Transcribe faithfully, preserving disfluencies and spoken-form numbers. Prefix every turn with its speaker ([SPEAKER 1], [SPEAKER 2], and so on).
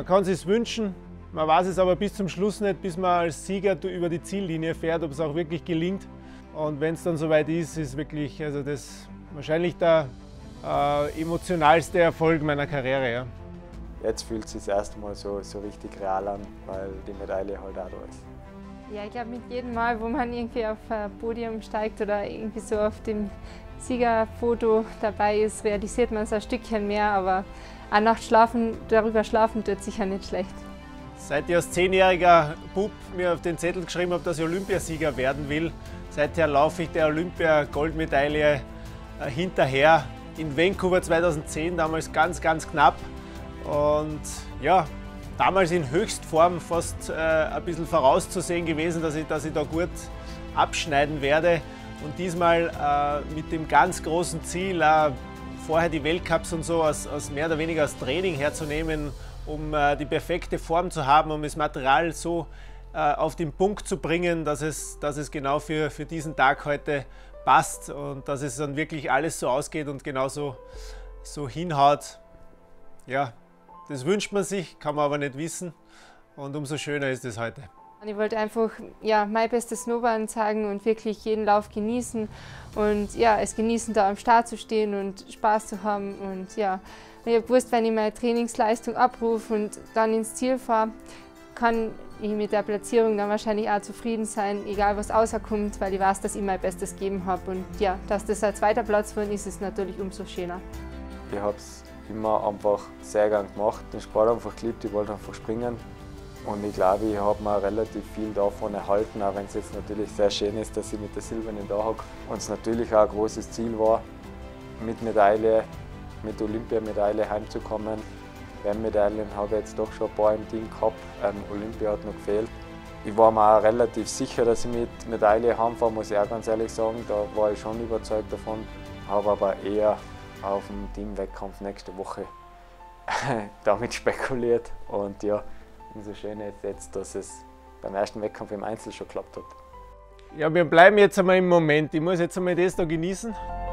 [SPEAKER 1] Man kann es sich wünschen, man weiß es aber bis zum Schluss nicht, bis man als Sieger über die Ziellinie fährt, ob es auch wirklich gelingt. Und wenn es dann soweit ist, ist wirklich also das wahrscheinlich der äh, emotionalste Erfolg meiner Karriere. Ja.
[SPEAKER 2] Jetzt fühlt es sich das erste Mal so, so richtig real an, weil die Medaille halt auch da ist.
[SPEAKER 3] Ja, ich glaube, mit jedem Mal, wo man irgendwie auf ein Podium steigt oder irgendwie so auf dem Siegerfoto dabei ist, realisiert man es ein Stückchen mehr, aber auch Nacht schlafen, darüber schlafen tut sicher nicht schlecht.
[SPEAKER 1] Seit ich als zehnjähriger Bub mir auf den Zettel geschrieben habe, dass ich Olympiasieger werden will, seither laufe ich der Olympia-Goldmedaille hinterher. In Vancouver zweitausendzehn, damals ganz, ganz knapp. Und ja, damals in Höchstform fast äh, ein bisschen vorauszusehen gewesen, dass ich, dass ich da gut abschneiden werde. Und diesmal äh, mit dem ganz großen Ziel, äh, vorher die Weltcups und so als, als mehr oder weniger als Training herzunehmen, um äh, die perfekte Form zu haben, um das Material so äh, auf den Punkt zu bringen, dass es, dass es genau für, für diesen Tag heute passt und dass es dann wirklich alles so ausgeht und genauso so hinhaut. Ja, das wünscht man sich, kann man aber nicht wissen und umso schöner ist es heute.
[SPEAKER 3] Ich wollte einfach ja, mein bestes Snowboarden zeigen und wirklich jeden Lauf genießen und ja, es genießen, da am Start zu stehen und Spaß zu haben. Und ja, ich habe gewusst, wenn ich meine Trainingsleistung abrufe und dann ins Ziel fahre, kann ich mit der Platzierung dann wahrscheinlich auch zufrieden sein, egal was rauskommt, weil ich weiß, dass ich mein Bestes gegeben habe. Und ja, dass das ein zweiter Platz geworden ist, ist natürlich umso schöner.
[SPEAKER 2] Ich habe es immer einfach sehr gern gemacht, den Sport einfach geliebt, ich wollte einfach springen. Und ich glaube, ich habe mir relativ viel davon erhalten, auch wenn es jetzt natürlich sehr schön ist, dass ich mit der Silbernen da hocke. Und es natürlich auch ein großes Ziel war, mit Medaille, mit Olympiamedaille heimzukommen. Medaillen habe ich jetzt doch schon ein paar im Team gehabt, ähm, Olympia hat noch gefehlt. Ich war mir auch relativ sicher, dass ich mit Medaille heimfahre, muss ich auch ganz ehrlich sagen. Da war ich schon überzeugt davon, habe aber eher auf den Teamwettkampf nächste Woche damit spekuliert. Und ja, umso schöner ist jetzt, dass es beim ersten Wettkampf im Einzel schon geklappt hat.
[SPEAKER 1] Ja, wir bleiben jetzt einmal im Moment. Ich muss jetzt einmal das da genießen.